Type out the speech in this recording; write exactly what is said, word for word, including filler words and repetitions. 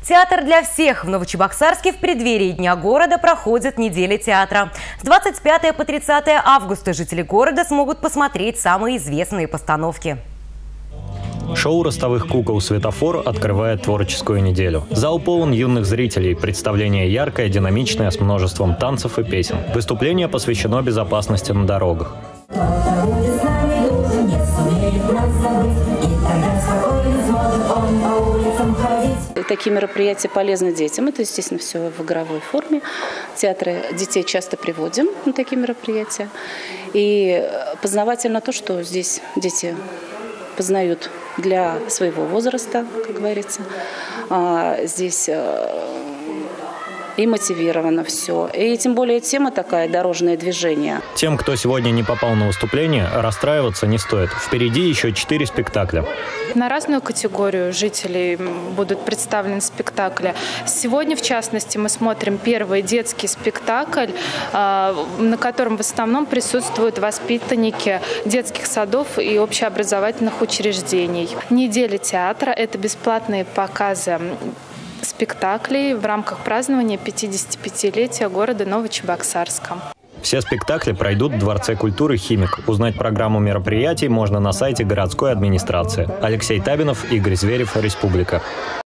Театр для всех. В Новочебоксарске в преддверии Дня города проходит неделя театра. С двадцать пятого по тридцатое августа жители города смогут посмотреть самые известные постановки. Шоу ростовых кукол «Светофор» открывает творческую неделю. Зал полон юных зрителей. Представление яркое, динамичное, с множеством танцев и песен. Выступление посвящено безопасности на дорогах. Такие мероприятия полезны детям. Это, естественно, все в игровой форме. В театры детей часто приводим на такие мероприятия. И познавательно то, что здесь дети познают для своего возраста, как говорится. Здесь и мотивировано все. И тем более тема такая – дорожное движение. Тем, кто сегодня не попал на выступление, расстраиваться не стоит. Впереди еще четыре спектакля. На разную категорию жителей будут представлены спектакли. Сегодня, в частности, мы смотрим первый детский спектакль, на котором в основном присутствуют воспитанники детских садов и общеобразовательных учреждений. Неделя театра – это бесплатные показы спектаклей в рамках празднования пятидесятипятилетия города Новочебоксарска. Все спектакли пройдут в Дворце культуры «Химик». Узнать программу мероприятий можно на сайте городской администрации. Алексей Табинов, Игорь Зверев, Республика.